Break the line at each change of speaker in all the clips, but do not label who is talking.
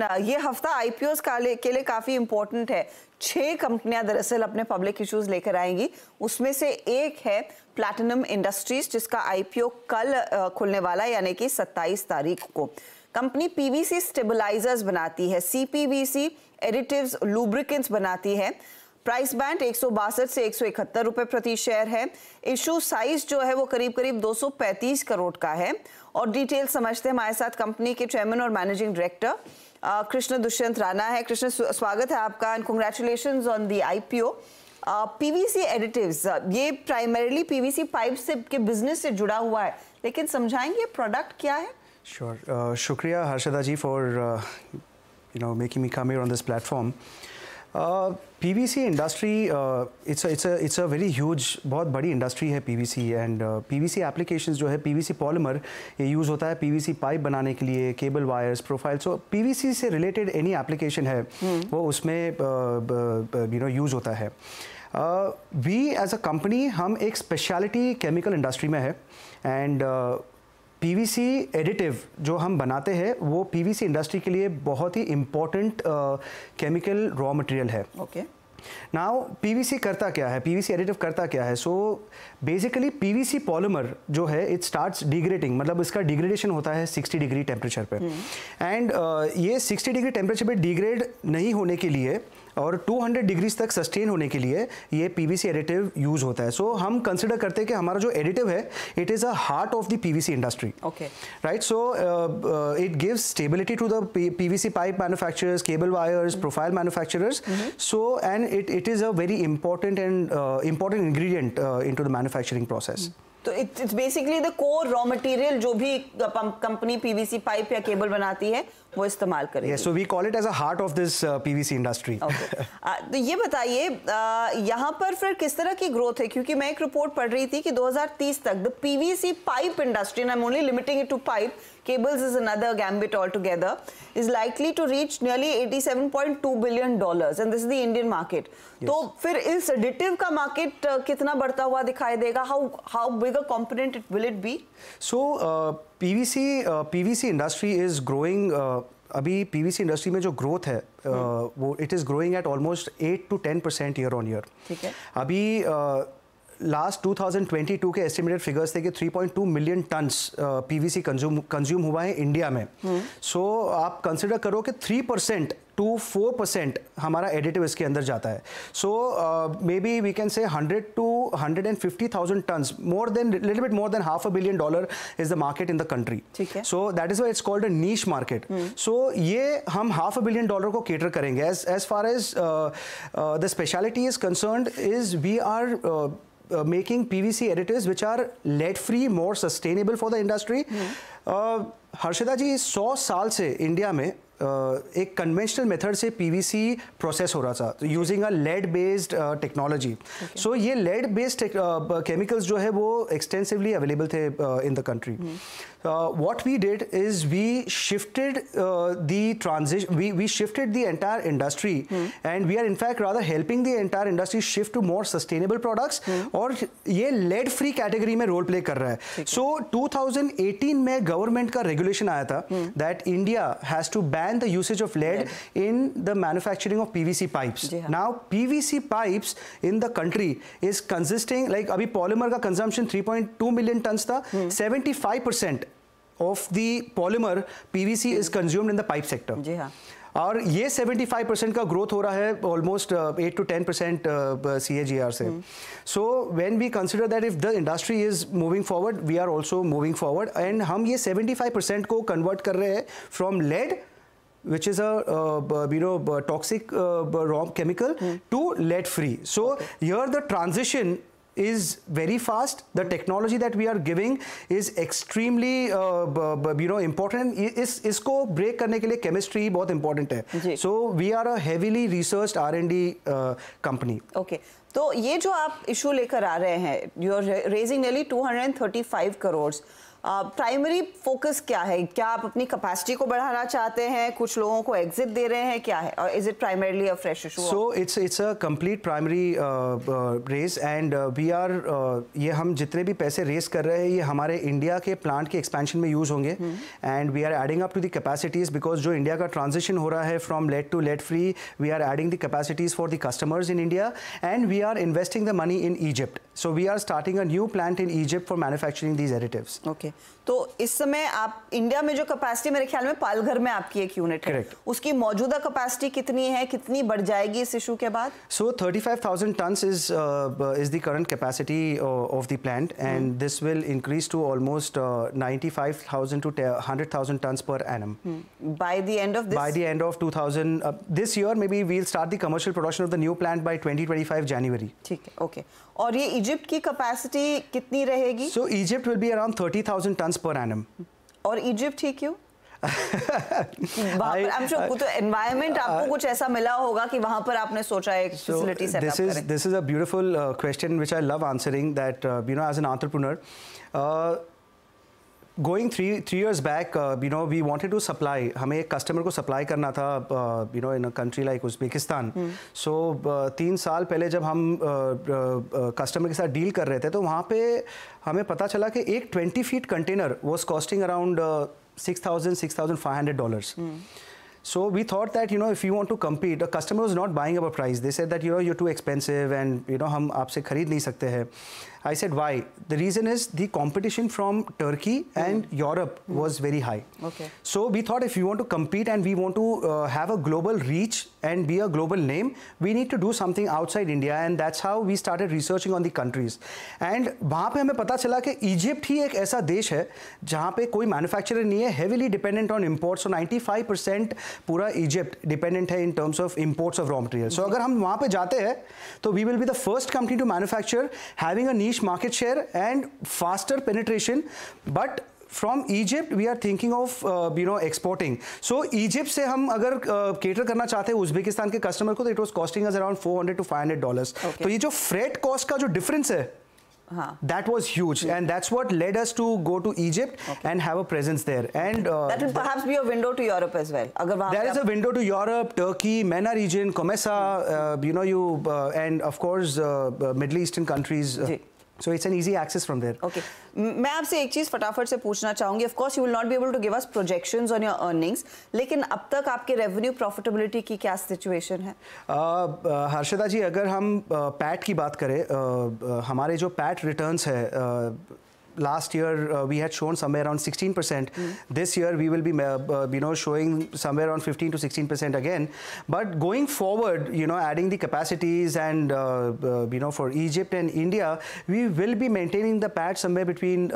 ये हफ्ता आईपीओस के लिए काफ़ी इम्पोर्टेंट है। 6 कंपनियां दरअसल अपने पब्लिक इश्यूज लेकर आएंगी। उसमें से एक है प्लैटिनम इंडस्ट्रीज, जिसका आईपीओ कल खुलने वाला है, यानी कि 27 तारीख को। कंपनी पीवीसी स्टेबलाइजर्स बनाती है, सीपीवीसी एडिटिव्स लुब्रिकेंट्स बनाती है। प्राइस बैंड 162 से 171 रुपए प्रति शेयर है। इशू साइज जो है वो करीब करीब 235 करोड़ का है। और डिटेल समझते हैं, हमारे साथ कंपनी के चेयरमैन और मैनेजिंग डायरेक्टर कृष्ण दुष्यंत राणा है। कृष्ण, स्वागत है आपका and congratulations on the IPO. PVC additives, ये प्राइमरीली पीवीसी पाइप्स के बिजनेस से जुड़ा हुआ है, लेकिन समझाएंगे प्रोडक्ट क्या है?
श्योर, शुक्रिया Harshada ji for making me come here on this platform. PVC industry it's a very huge, बहुत बड़ी इंडस्ट्री है PVC। एंड PVC एप्लीकेशंस जो है, PVC पॉलीमर ये यूज़ होता है PVC पाइप बनाने के लिए, cable wires, profile. So PVC से रिलेटेड एनी एप्लीकेशन है वो उसमें यूज़ होता है। वी एज अ कंपनी हम एक स्पेशलिटी केमिकल इंडस्ट्री में है। एंड PVC एडिटिव जो हम बनाते हैं वो PVC इंडस्ट्री के लिए बहुत ही इम्पोर्टेंट केमिकल रॉ मटेरियल है।
ओके,
नाउ PVC करता क्या है, PVC एडिटिव करता क्या है? सो बेसिकली PVC पॉलीमर जो है इट स्टार्ट्स डिग्रेडिंग, मतलब इसका डिग्रेडेशन होता है 60 डिग्री टेम्परेचर पे। एंड ये 60 डिग्री टेम्परेचर पे डिग्रेड नहीं होने के लिए और 200 डिग्रीज तक सस्टेन होने के लिए ये PVC एडिटिव यूज होता है। सो हम कंसिडर करते हैं कि हमारा जो एडिटिव है it is a heart of the PVC industry.
Okay,
right. So it gives stability to the PVC pipe manufacturers, cable wires, profile manufacturers. So and it is a very important ingredient into the manufacturing process.
तो it's basically the core raw material जो भी company PVC pipe या cable बनाती है वो इस्तेमाल करेगी।
Yes, so we call it as a heart of this PVC industry.
Okay. तो ये बताइए यहाँ पर फिर किस तरह की ग्रोथ है, क्योंकि मैं एक रिपोर्ट पढ़ रही थी कि 2030 तक the PVC pipe industry, and I'm only limiting it to pipe, cables is another gambit altogether, is likely to reach nearly $87.2 billion, and this is the Indian market. Yes. तो फिर इस एडिटिव का market कितना बढ़ता हुआ दिखाई देगा? How big a component will it be?
So PVC industry is growing. अभी PVC इंडस्ट्री में जो ग्रोथ है वो it is growing at almost 8 to 10% year on year.
ठीक है।
अभी लास्ट 2022 के एस्टिमेटेड फिगर्स थे कि 3.2 मिलियन टन्स PVC कंज्यूम हुआ है इंडिया में। सो आप कंसिडर करो कि 3% to 4% हमारा एडिटिव इसके अंदर जाता है। So maybe we can say 100 to 150,000 tons, little bit more than $500 million is the market in the country. So that is why it's called a niche market. So ये हम $500 million को cater करेंगे। As far as the specialty is concerned is we are making PVC additives which are lead free, more sustainable for the industry. Harshada ji, 100 साल से India में एक conventional method से PVC process हो रहा था using a lead based technology. So ये lead based chemicals जो है वो एक्सटेंसिवली अवेलेबल थे in the country. What we did is we shifted we shifted the entire industry, and we are in fact rather helping the entire industry shift to more sustainable products, और ये lead free category में role play कर रहा है। So 2018 में government का regulation आया था that India has to ban the usage of lead in the manufacturing of PVC pipes. Now PVC pipes in the country is consisting, like अभी polymer का consumption 3.2 million tons था, 75% of the polymer PVC is consumed in the pipe sector.
जी हाँ।
और ये 75% का growth हो रहा है ऑलमोस्ट 8 to 10% CAGR से। So when we consider that if the industry is moving forward, we are also moving forward, and हम ये 75% को कन्वर्ट कर रहे हैं from lead, which is a toxic raw chemical, to lead free. So here the transition is very fast. The technology that we are giving is extremely important. इसको break करने के लिए chemistry बहुत important है. So we are a heavily researched R&D company.
Okay. तो ये जो आप इशू लेकर आ रहे हैं, you are raising nearly 235 crores. Primary focus क्या है? क्या आप अपनी कैपेसिटी को बढ़ाना चाहते हैं, कुछ लोगों को एग्जिट दे रहे हैं, क्या है? और is it primarily a fresh issue?
So it's a complete primary raise and we are ये हम जितने भी पैसे रेस कर रहे हैं ये हमारे इंडिया के प्लांट के एक्सपेंशन में यूज होंगे and we are adding up to the capacities because जो इंडिया का ट्रांजिशन हो रहा है from lead to lead free, we are adding the capacities for the customers in India and we are investing the money in Egypt. So we are starting a new plant in Egypt for manufacturing these additives.
Okay, तो इस समय आप India में जो capacity मेरे ख्याल में पालघर में आपकी एक यूनिट है, उसकी मौजूदा कैपेसिटी कितनी है, कितनी बढ़ जाएगी इस इशू के बाद?
So 35,000 tons is the current capacity of the plant and this will increase to almost 95,000 to 100,000 tons per annum.
By the end of this?
By the end of 2000, this year maybe we'll start the commercial production of the new plant by 2025 January.
ठीक है, okay. और ये Egypt की capacity कितनी रहेगी?
So Egypt will be around 30,000 tons per annum.
और Egypt ही क्यों? I'm sure तो एनवायरनमेंट आपको कुछ ऐसा मिला होगा कि वहां पर आपने सोचा एक फैसिलिटी सेटअप करें.
This is a beautiful question which I love answering that as an entrepreneur. Going three years back, we wanted to supply. हमें एक कस्टमर को सप्लाई करना था, in a country like Uzbekistan. So 3 साल पहले जब हम कस्टमर के साथ डील कर रहे थे तो वहाँ पे हमें पता चला कि एक 20 feet container was costing around $6,500. So we thought that if you want to compete, the customer was not buying up a price. They said that you're too expensive and हम आपसे खरीद नहीं सकते हैं. I said why? The reason is the competition from Turkey and Europe was very high.
Okay.
So we thought if you want to compete and we want to have a global reach and be a global name, we need to do something outside India and that's how we started researching on the countries. And वहाँ पे हमें पता चला कि Egypt ही एक ऐसा देश है जहाँ पे कोई मैन्युफैक्चरर नहीं है, heavily dependent on imports. So 95% पूरा इजिप्ट डिपेंडेंट है in terms of imports of raw materials. So अगर हम वहाँ पे जाते हैं तो we will be the first company to manufacture, having a niche market share and faster penetration. But from Egypt we are thinking of exporting. So Egypt से हम अगर cater करना चाहते हैं उज़्बेकिस्तान के कस्टमर को तो it was costing us around $400 to $500. तो ये जो freight cost का जो difference है, that was huge and that's what led us to go to Egypt and have a presence there. And
that will perhaps be a window to Europe as well.
There is a window to Europe, Turkey, MENA region, COMESA, and of course Middle Eastern countries. So it's an easy access from there.
Okay. मैं आपसे एक चीज फटाफट से पूछना चाहूंगी. Of course you will not be able to give us projections on your earnings. लेकिन अब तक आपके revenue profitability की क्या situation है?
हर्षदा जी, अगर हम PAT की बात करें, हमारे जो PAT returns है, last year we had shown somewhere around 16%. This year we will be showing somewhere around 15 to 16% again. But going forward, adding the capacities and for Egypt and India, we will be maintaining the PAT somewhere between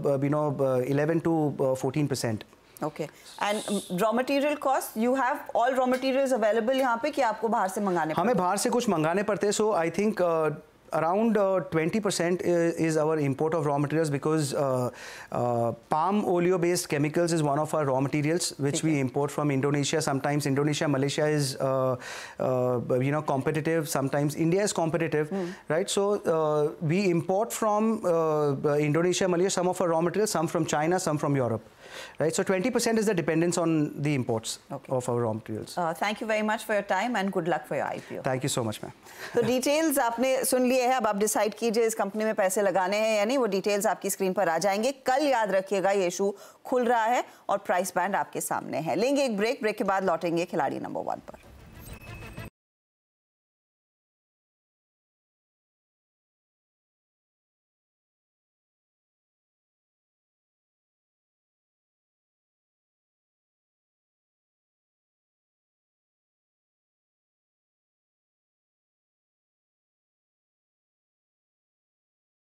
11 to 14%.
Okay. And raw material cost, you have all raw materials available यहाँ पे कि आपको बाहर से मंगाने पड़ते हैं?
हमें बाहर से कुछ मंगाने पड़ते हैं. So I think around 20% is our import of raw materials because palm oleo based chemicals is one of our raw materials which we import from Indonesia. Sometimes Indonesia, Malaysia is competitive, sometimes India is competitive, right? So we import from Indonesia, Malaysia some of our raw materials, some from China, some from Europe. Right, so 20% is the dependence on the imports of our raw materials.
Thank you very much for your time and good luck for your IPO.
Thank you so much, ma'am.
तो details आपने सुन लिए हैं, अब आप decide कीजिए इस company में पैसे लगाने हैं या नहीं. वो डिटेल्स आपकी स्क्रीन पर आ जाएंगे. कल याद रखिएगा ये इशू खुल रहा है और प्राइस बैंड आपके सामने है. लेंगे एक ब्रेक के बाद लौटेंगे खिलाड़ी नंबर 1 पर.